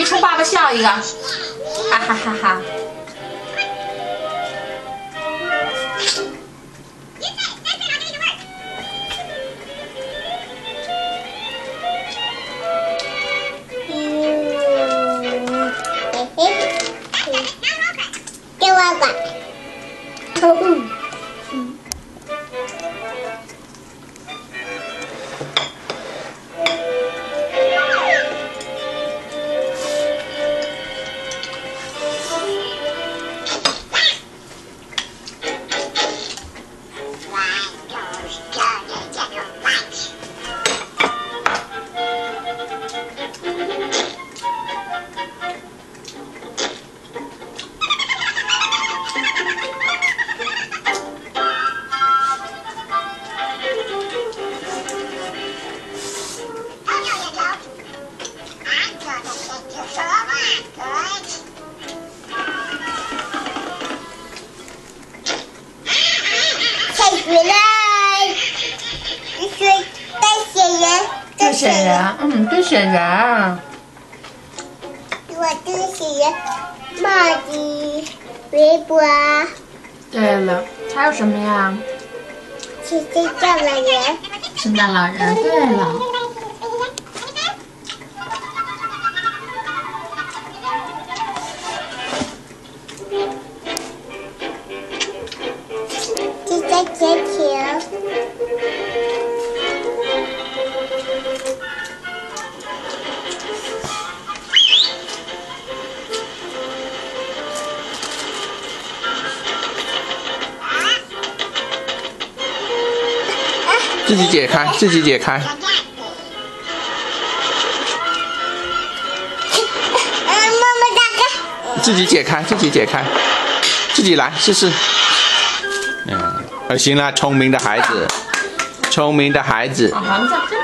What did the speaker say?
你冲爸爸笑一个，哈哈哈哈。 给我管。 兑雪人，兑雪人。 我兑雪人，帽子、围脖。 对了，还有什么呀？ 圣诞老人。 圣诞老人，对了。 这在甜甜。 自己解开，自己解开。 妈妈打开。 自己解开，自己解开，自己来试试。行了，聪明的孩子，聪明的孩子。 好，这真